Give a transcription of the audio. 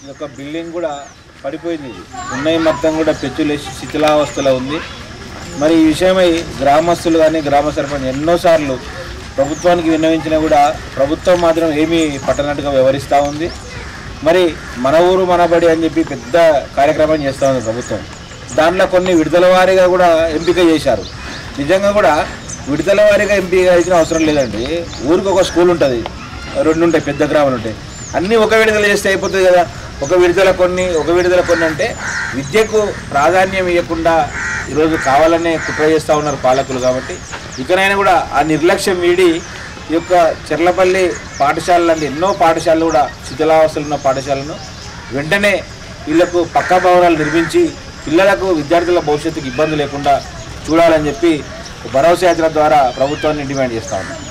ఈ యొక్క బిల్డింగ్ కూడా పడిపోయింది. ఉన్నాయి మొత్తం కూడా పెచ్చులేసి శిథిలావస్థలో ఉంది. మరి ఈ విషయమై గ్రామస్తులు కానీ గ్రామ సర్పంచ్ ఎన్నోసార్లు ప్రభుత్వానికి విన్నవించినా కూడా ప్రభుత్వం మాత్రం ఏమీ పట్టనట్టుగా వ్యవహరిస్తూ ఉంది. మరి మన ఊరు మన బడి అని చెప్పి పెద్ద కార్యక్రమం చేస్తూ ఉంది ప్రభుత్వం. దాంట్లో కొన్ని విడుదల వారీగా కూడా ఎంపిక చేశారు. నిజంగా కూడా విడుదల వారీగా ఎంపిక చేసిన అవసరం లేదండి. ఊరికి ఒక స్కూల్ ఉంటుంది, 2 ఉంటాయి, పెద్ద గ్రామాలు ఉంటాయి. అన్నీ ఒక విడుదల చేస్తే అయిపోతుంది కదా. ఒక విడుదల కొన్ని అంటే విద్యకు ప్రాధాన్యం ఇవ్వకుండా ఈరోజు కావాలనే కుట్ర చేస్తూ ఉన్నారు పాలకులు. కాబట్టి ఇకనైనా కూడా ఆ నిర్లక్ష్యం వీడి ఈ యొక్క చెర్లపల్లి పాఠశాలలు అంటే ఎన్నో పాఠశాలలు కూడా శిథిలావస్థలు ఉన్న పాఠశాలను వెంటనే వీళ్లకు పక్కా భవనాలు నిర్మించి పిల్లలకు విద్యార్థుల భవిష్యత్తుకు ఇబ్బంది లేకుండా చూడాలని చెప్పి భరోసా యాత్ర ద్వారా ప్రభుత్వాన్ని డిమాండ్ చేస్తూ ఉన్నాం.